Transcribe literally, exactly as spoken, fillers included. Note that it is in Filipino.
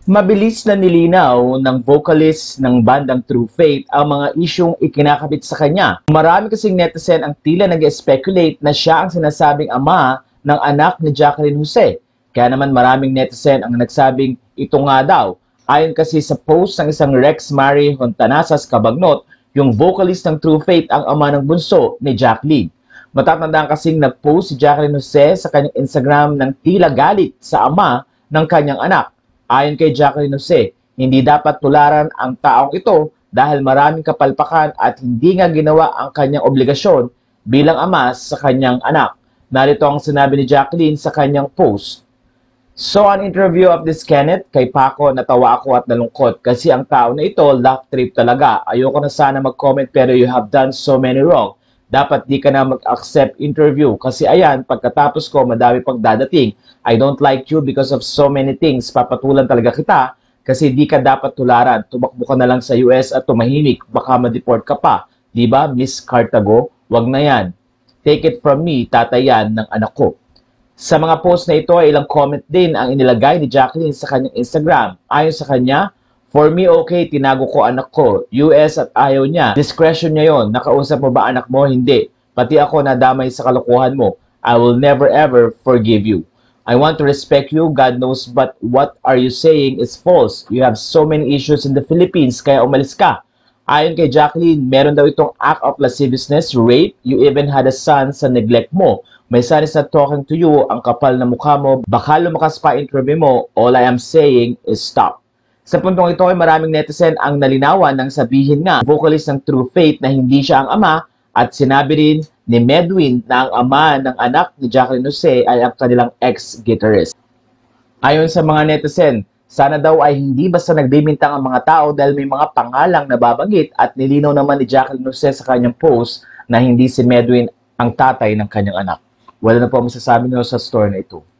Mabilis na nilinaw ng vocalist ng bandang True Faith ang mga isyong ikinakabit sa kanya. Marami kasing netizen ang tila nag-speculate na siya ang sinasabing ama ng anak ni Jacqueline Jose. Kaya naman maraming netizen ang nagsabing ito nga daw. Ayon kasi sa post ng isang Rex Mari Hontanasas Cabagnot, yung vocalist ng True Faith ang ama ng bunso ni Jacqueline. Matatandaan kasing nag-post si Jacqueline Jose sa kanyang Instagram ng tila galit sa ama ng kanyang anak. Ayon kay Jacqueline Jose, hindi dapat tularan ang taong ito dahil maraming kapalpakan at hindi nga ginawa ang kanyang obligasyon bilang ama sa kanyang anak. Narito ang sinabi ni Jacqueline sa kanyang post. So, an interview of this Kenneth, kay Paco, natawa ako at nalungkot kasi ang tao na ito, love trip talaga. Ayoko na sana mag-comment pero you have done so many wrong. Dapat di ka na mag-accept interview kasi ayan, pagkatapos ko, madami pang dadating. I don't like you because of so many things. Papatulan talaga kita kasi di ka dapat tularan. Tumakbo ka na lang sa U S at tumahimik. Baka ma-deport ka pa. Di ba, Miss Cartago? Wag na yan. Take it from me, tatayan ng anak ko. Sa mga post na ito, ay ilang comment din ang inilagay ni Jacqueline sa kanyang Instagram. Ayon sa kanya, for me, okay, tinago ko anak ko. U S at ayaw niya. Discretion niya yon. Nakausap mo ba anak mo? Hindi. Pati ako nadamay sa kalokohan mo. I will never ever forgive you. I want to respect you, God knows, but what are you saying is false. You have so many issues in the Philippines, kaya umalis ka. Ayon kay Jacqueline, meron daw itong act of lasciviousness, rape. You even had a son sa neglect mo. My son is not talking to you. Ang kapal na mukha mo. Baka lumakas pa interview mo. All I am saying is stop. Sa puntong ito ay maraming netizen ang nalinawan nang sabihin nga vocalist ng True Faith na hindi siya ang ama at sinabi rin ni Medwin na ang ama ng anak ni Jacqueline Jose ay ang kanilang ex-guitarist. Ayon sa mga netizen, sana daw ay hindi basta nagbibintang ang mga tao dahil may mga pangalang nababanggit at nilinaw naman ni Jacqueline Jose sa kanyang post na hindi si Medwin ang tatay ng kanyang anak. Wala na po ang masasabi nyo sa story na ito.